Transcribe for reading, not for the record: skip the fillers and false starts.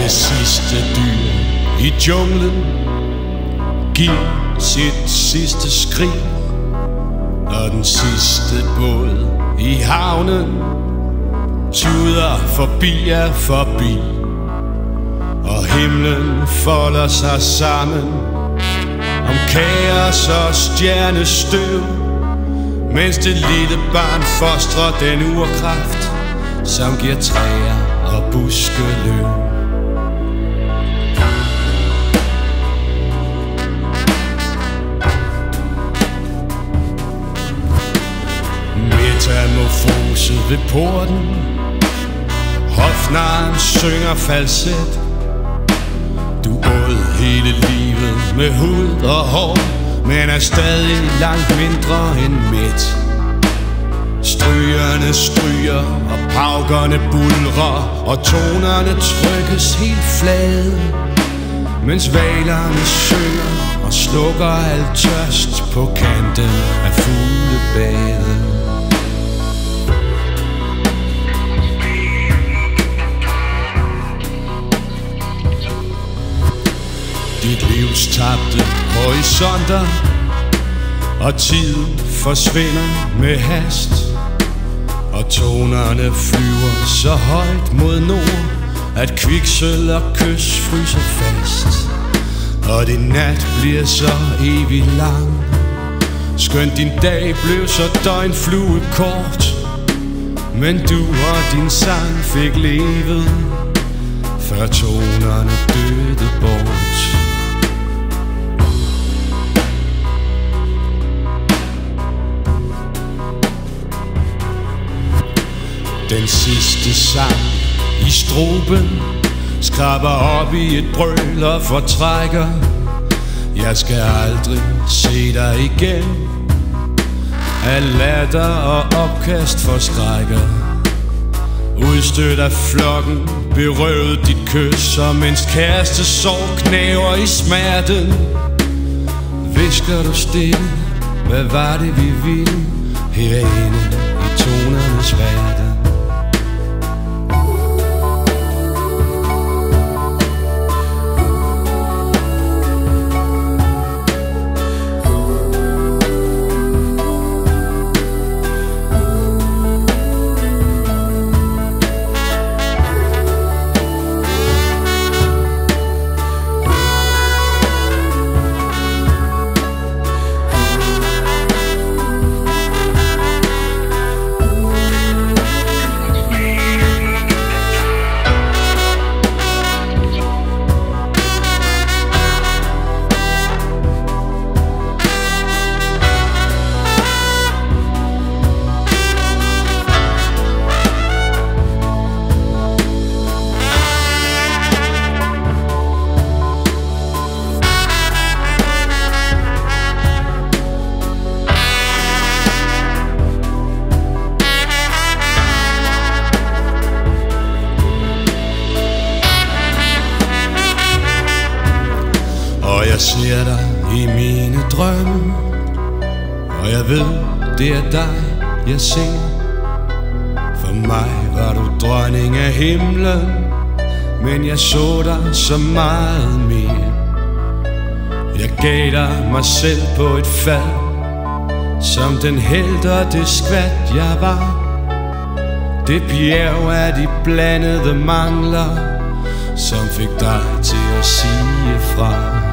det sidste dyr i junglen giver sit sidste skrig, og den sidste båd i havnen tuder forbi er forbi, og himlen folder sig sammen om kaos og stjernestøv, mens det lille barn fostrer den urkraft, som giver træer og buske løv. Metamorfose ved porten, hofnaren synger falset. Du åd hele livet med hud og hår, men er stadig langt mindre end midt. Strygerne stryger og paukerne bulrer, og tonerne trykkes helt flade, mens hvalerne synger og slukker al tørst på kanten af fuglebade. Dit livs tabte horisonter, og tiden forsvinder med hast, og tonerne flyver så højt mod nord, at kviksølv og kys fryser fast. Og din nat bliver så evig lang, skønt din dag blev så døgnflue kort, men du og din sang fik levet, før tonerne døde bort. Den sidste sang i stroben skraber op i et brøl og fortrækker: jeg skal aldrig se dig igen. Al latter og opkast forskrækker, udstødt af flokken, berøvet dit kys, og mens kærestesorg knæver i smerten, hvisker du stille: hvad var det vi ville herinde i tonernes verden? Jeg ser dig i mine drømme, og jeg ved, det er dig, jeg ser. For mig var du dronning af himlen, men jeg så dig så meget mere. Jeg gav dig mig selv på et fad, som den helt og det skvat jeg var. Det bjerg af de blandede mangler, som fik dig til at sige fra.